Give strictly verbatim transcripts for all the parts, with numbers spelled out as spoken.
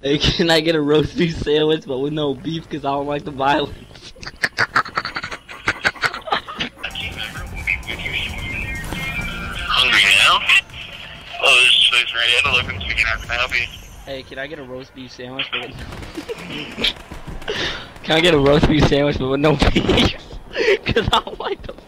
Hey, can I get a roast beef sandwich but with no beef because I don't like the violence? Hungry now? Oh, this is Space Radio. Looking speaking. How can I help you? Hey, can I get a roast beef sandwich but with Can I get a roast beef sandwich but with no beef? Because I don't like the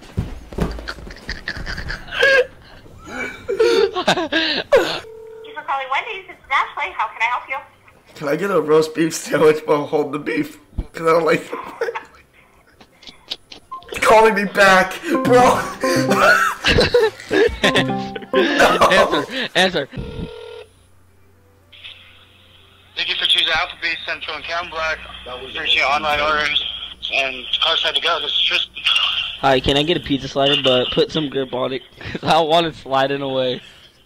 Thank you for calling Wendy's. It's Ashley. How can I help you? Can I get a roast beef sandwich but hold the beef? Because I don't like calling me back, bro. Answer, answer. Thank you for choosing Applebee's, Central and Count Black. Appreciate online orders and cars had to go. This is Tristan. Hi, can I get a pizza slider but put some grip on it? Because I don't want it sliding away.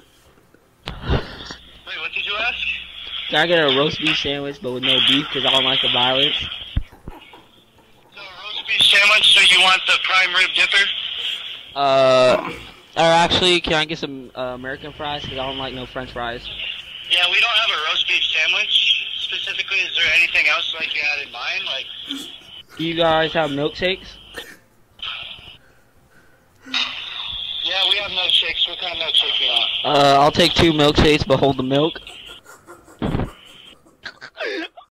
Wait, what did you ask? Can I get a roast beef sandwich but with no beef because I don't like the violence? So a roast beef sandwich, so you want the prime rib dipper? Uh, or actually, can I get some uh, American fries because I don't like no French fries? Yeah, we don't have a roast beef sandwich specifically. Is there anything else like you had in mind? Like, Do you guys have milkshakes? yeah, we have milkshakes. What kind of milkshake do you want? Uh, I'll take two milkshakes but hold the milk.